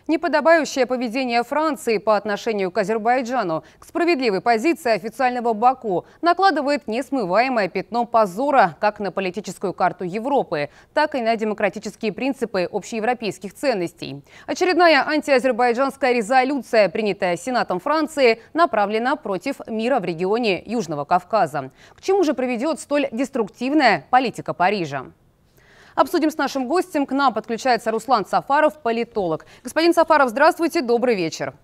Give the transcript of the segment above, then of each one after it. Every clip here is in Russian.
Неподобающее поведение Франции по отношению к Азербайджану к справедливой позиции официального Баку накладывает несмываемое пятно позора как на политическую карту Европы, так и на демократические принципы общеевропейских ценностей. Очередная антиазербайджанская резолюция, принятая Сенатом Франции, направлена против мира в регионе Южного Кавказа. К чему же приведет столь деструктивная политика Парижа? Обсудим с нашим гостем. К нам подключается Руслан Сафаров, политолог. Господин Сафаров, здравствуйте, добрый вечер.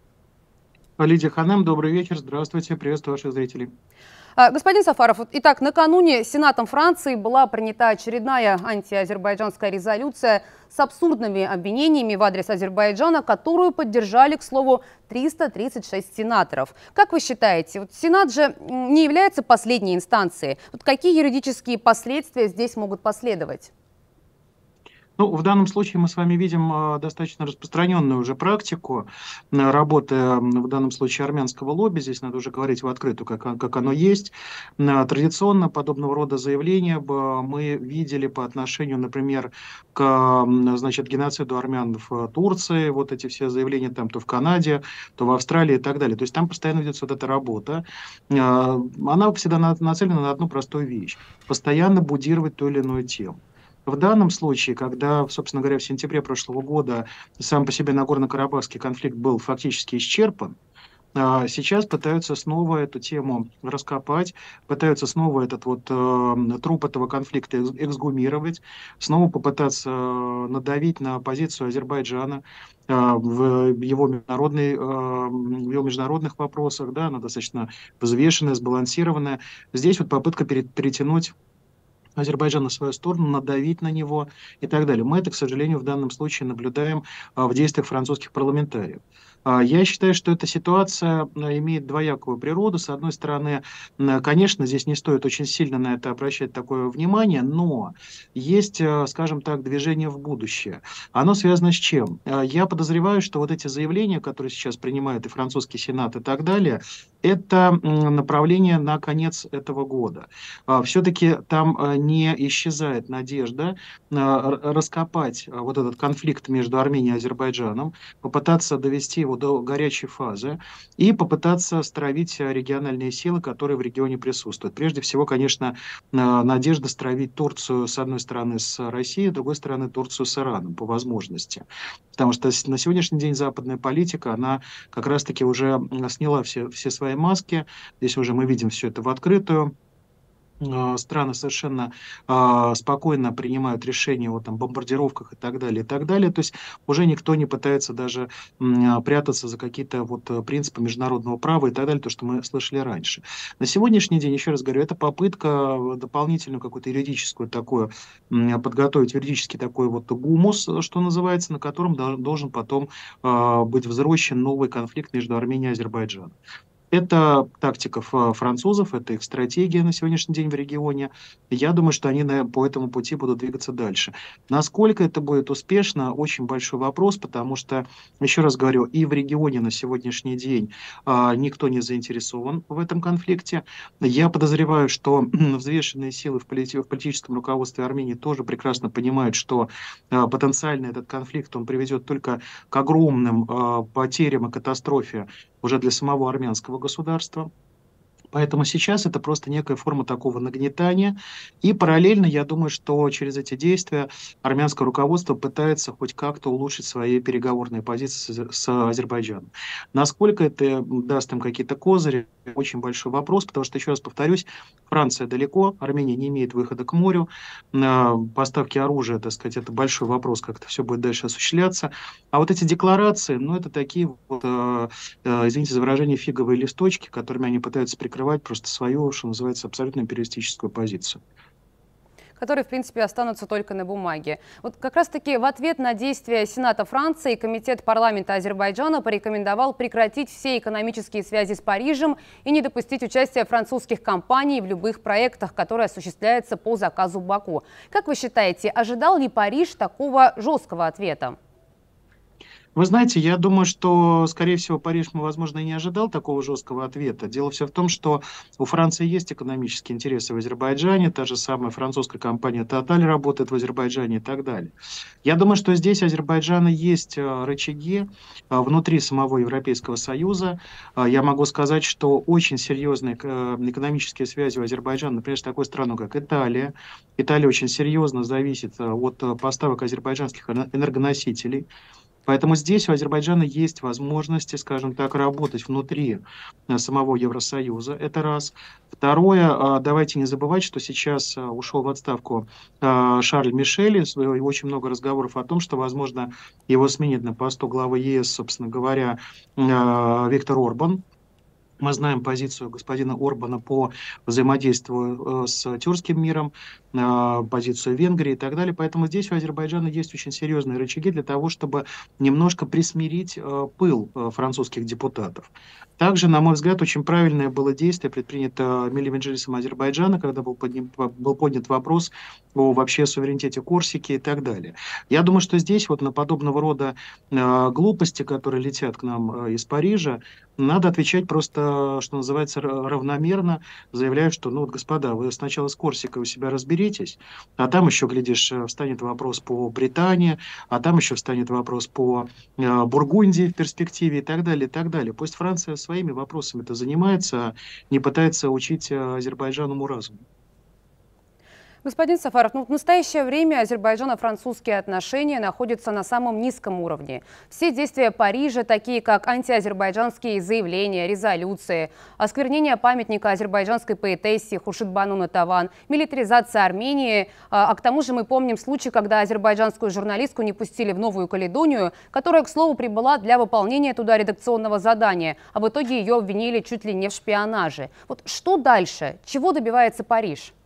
Лидия Ханем, добрый вечер. Здравствуйте, приветствую ваших зрителей. Господин Сафаров, итак, накануне Сенатом Франции была принята очередная антиазербайджанская резолюция с абсурдными обвинениями в адрес Азербайджана, которую поддержали, к слову, 336 сенаторов. Как вы считаете, Сенат же не является последней инстанцией. Какие юридические последствия здесь могут последовать? Ну, в данном случае мы с вами видим достаточно распространенную уже практику работы, в данном случае, армянского лобби. Здесь надо уже говорить в открытую, как оно есть. Традиционно подобного рода заявления мы видели по отношению, например, к геноциду армян в Турции. Вот эти все заявления там то в Канаде, то в Австралии и так далее. То есть там постоянно ведется вот эта работа. Она всегда нацелена на одну простую вещь. Постоянно будировать ту или иную тему. В данном случае, когда, собственно говоря, в сентябре прошлого года сам по себе Нагорно-Карабахский конфликт был фактически исчерпан, сейчас пытаются снова эту тему раскопать, пытаются снова этот труп этого конфликта эксгумировать, снова попытаться надавить на позицию Азербайджана в его международных вопросах. Да, она достаточно взвешенная, сбалансированная. Здесь вот попытка перетянуть Азербайджан на свою сторону, надавить на него и так далее. Мы это, к сожалению, в данном случае наблюдаем в действиях французских парламентариев. Я считаю, что эта ситуация имеет двоякую природу. С одной стороны, конечно, здесь не стоит очень сильно на это обращать такое внимание, но есть, скажем так, движение в будущее. Оно связано с чем? Я подозреваю, что вот эти заявления, которые сейчас принимают и французский Сенат и так далее, это направление на конец этого года. Все-таки там не исчезает надежда раскопать вот этот конфликт между Арменией и Азербайджаном, попытаться довести его до горячей фазы и попытаться стравить региональные силы, которые в регионе присутствуют. Прежде всего, конечно, надежда стравить Турцию, с одной стороны, с Россией, с другой стороны, Турцию с Ираном, по возможности. Потому что на сегодняшний день западная политика, она как раз-таки уже сняла все свои маски. Здесь уже мы видим все это в открытую. Страны совершенно спокойно принимают решения о бомбардировках и так далее, и так далее. То есть уже никто не пытается даже прятаться за какие-то принципы международного права и так далее, то, что мы слышали раньше. На сегодняшний день, еще раз говорю, это попытка дополнительную какую-то юридическую такую, подготовить юридический такой гумус, что называется, на котором должен потом быть взрощен новый конфликт между Арменией и Азербайджаном. Это тактика французов, это их стратегия на сегодняшний день в регионе. Я думаю, что они по этому пути будут двигаться дальше. Насколько это будет успешно, очень большой вопрос, потому что, еще раз говорю, и в регионе на сегодняшний день никто не заинтересован в этом конфликте. Я подозреваю, что взвешенные силы в политическом руководстве Армении тоже прекрасно понимают, что потенциально этот конфликт он приведет только к огромным потерям и катастрофе уже для самого армянского государства. Поэтому сейчас это просто некая форма такого нагнетания. И параллельно, я думаю, что через эти действия армянское руководство пытается хоть как-то улучшить свои переговорные позиции с Азербайджаном. Насколько это даст им какие-то козыри, очень большой вопрос, потому что, еще раз повторюсь, Франция далеко, Армения не имеет выхода к морю, поставки оружия, так сказать, это большой вопрос, как это все будет дальше осуществляться. А вот эти декларации, ну, это такие извините за выражение, фиговые листочки, которыми они пытаются прикрывать просто свою, что называется, абсолютно империалистическую позицию. Которые, в принципе, останутся только на бумаге. Как раз-таки в ответ на действия Сената Франции Комитет парламента Азербайджана порекомендовал прекратить все экономические связи с Парижем и не допустить участия французских компаний в любых проектах, которые осуществляются по заказу Баку. Как вы считаете, ожидал ли Париж такого жесткого ответа? Вы знаете, я думаю, что, скорее всего, Париж, возможно, и не ожидал такого жесткого ответа. Дело все в том, что у Франции есть экономические интересы в Азербайджане, та же самая французская компания Total работает в Азербайджане и так далее. Я думаю, что здесь у Азербайджана есть рычаги внутри самого Европейского Союза. Я могу сказать, что очень серьезные экономические связи у Азербайджана, например, с такой страной, как Италия. Италия очень серьезно зависит от поставок азербайджанских энергоносителей. Поэтому здесь у Азербайджана есть возможности, скажем так, работать внутри самого Евросоюза. Это раз. Второе, давайте не забывать, что сейчас ушел в отставку Шарль Мишель. И очень много разговоров о том, что, возможно, его сменит на посту главы ЕС, собственно говоря, Виктор Орбан. Мы знаем позицию господина Орбана по взаимодействию с тюркским миром, позицию Венгрии и так далее. Поэтому здесь у Азербайджана есть очень серьезные рычаги для того, чтобы немножко присмирить пыл французских депутатов. Также, на мой взгляд, очень правильное было действие предпринято Милли Меджлисом Азербайджана, когда был поднят вопрос о вообще суверенитете Корсики и так далее. Я думаю, что здесь вот на подобного рода глупости, которые летят к нам из Парижа, надо отвечать просто, что называется, равномерно, заявляя, что, ну вот, господа, вы сначала с Корсикой у себя разберитесь, а там еще, глядишь, встанет вопрос по Британии, а там еще встанет вопрос по Бургундии в перспективе и так далее, и так далее. Пусть Франция своими вопросами-то занимается, а не пытается учить Азербайджан уму-разуму. Господин Сафаров, в настоящее время азербайджано-французские отношения находятся на самом низком уровне. Все действия Парижа, такие как антиазербайджанские заявления, резолюции, осквернение памятника азербайджанской поэтессе Хуршидбану Натаван, милитаризация Армении, а к тому же мы помним случай, когда азербайджанскую журналистку не пустили в Новую Каледонию, которая, к слову, прибыла для выполнения туда редакционного задания, а в итоге ее обвинили чуть ли не в шпионаже. Вот что дальше? Чего добивается Париж?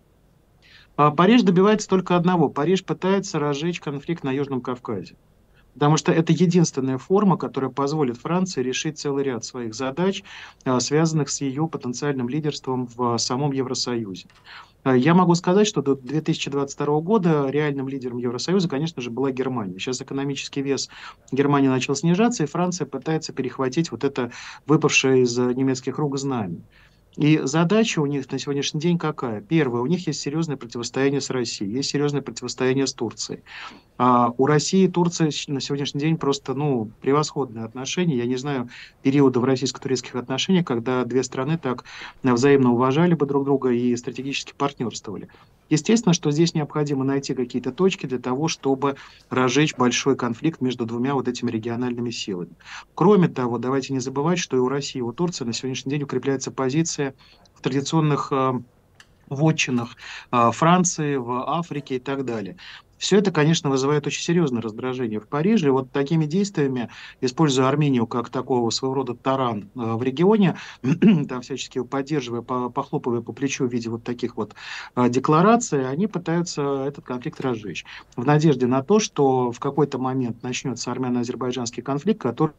Париж добивается только одного. Париж пытается разжечь конфликт на Южном Кавказе. Потому что это единственная форма, которая позволит Франции решить целый ряд своих задач, связанных с ее потенциальным лидерством в самом Евросоюзе. Я могу сказать, что до 2022 года реальным лидером Евросоюза, конечно же, была Германия. Сейчас экономический вес Германии начал снижаться, и Франция пытается перехватить вот это выпавшее из немецких рук знамя. И задача у них на сегодняшний день какая? Первое, у них есть серьезное противостояние с Россией, есть серьезное противостояние с Турцией. У России и Турции на сегодняшний день просто, ну, превосходные отношения. Я не знаю периода в российско-турецких отношениях, когда две страны так взаимно уважали бы друг друга и стратегически партнерствовали. Естественно, что здесь необходимо найти какие-то точки для того, чтобы разжечь большой конфликт между двумя вот этими региональными силами. Кроме того, давайте не забывать, что и у России, и у Турции на сегодняшний день укрепляется позиция в традиционных вотчинах Франции, в Африке и так далее. Все это, конечно, вызывает очень серьезное раздражение в Париже. И вот такими действиями, используя Армению как такого своего рода таран в регионе, там всячески его поддерживая, похлопывая по плечу в виде вот таких вот деклараций, они пытаются этот конфликт разжечь. В надежде на то, что в какой-то момент начнется армяно-азербайджанский конфликт, который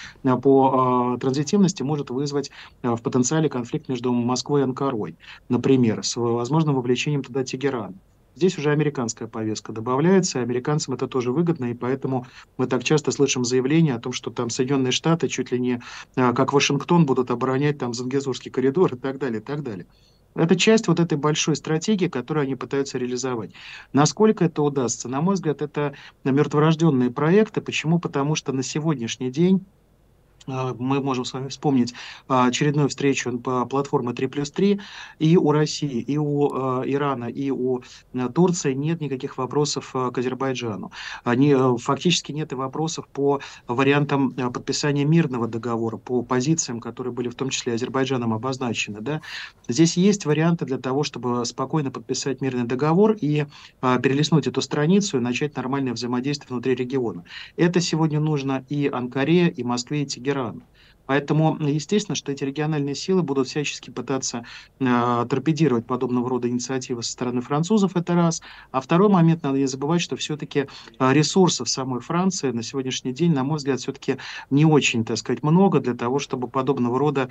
по транзитивности может вызвать в потенциале конфликт между Москвой и Анкарой, например, с возможным вовлечением туда Тегерана. Здесь уже американская повестка добавляется, и американцам это тоже выгодно, и поэтому мы так часто слышим заявления о том, что там Соединенные Штаты чуть ли не как Вашингтон будут оборонять там Зангезурский коридор и так далее, и так далее. Это часть вот этой большой стратегии, которую они пытаются реализовать. Насколько это удастся? На мой взгляд, это мертворожденные проекты. Почему? Потому что на сегодняшний день мы можем с вами вспомнить очередную встречу по платформе 3+3. И у России, и у Ирана, и у Турции нет никаких вопросов к Азербайджану. Фактически нет и вопросов по вариантам подписания мирного договора, по позициям, которые были в том числе Азербайджаном обозначены. Да? Здесь есть варианты для того, чтобы спокойно подписать мирный договор и перелистнуть эту страницу и начать нормальное взаимодействие внутри региона. Это сегодня нужно и Анкаре, и Москве, и Тегерану. Поэтому, естественно, что эти региональные силы будут всячески пытаться торпедировать подобного рода инициативы со стороны французов, это раз. А второй момент, надо не забывать, что все-таки ресурсов самой Франции на сегодняшний день, на мой взгляд, все-таки не очень, так сказать, много для того, чтобы подобного рода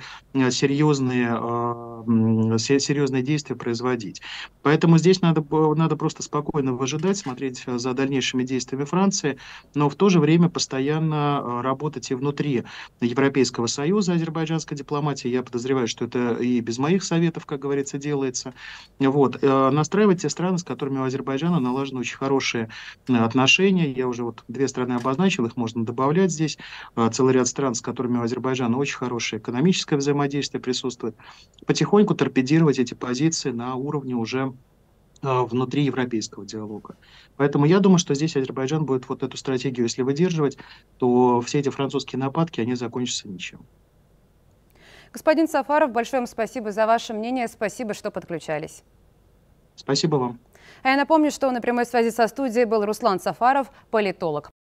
серьезные действия производить. Поэтому здесь надо просто спокойно выжидать, смотреть за дальнейшими действиями Франции, но в то же время постоянно работать и внутри Европейского Союза, азербайджанской дипломатии. Я подозреваю, что это и без моих советов, как говорится, делается. Вот. Настраивать те страны, с которыми у Азербайджана налажены очень хорошие отношения. Я уже вот две страны обозначил, их можно добавлять здесь. Целый ряд стран, с которыми у Азербайджана очень хорошее экономическое взаимодействие присутствует. Потихоньку торпедировать эти позиции на уровне уже внутри европейского диалога. Поэтому я думаю, что здесь Азербайджан будет вот эту стратегию, если выдерживать, то все эти французские нападки, они закончатся ничем. Господин Сафаров, большое вам спасибо за ваше мнение. Спасибо, что подключались. Спасибо вам. А я напомню, что на прямой связи со студией был Руслан Сафаров, политолог.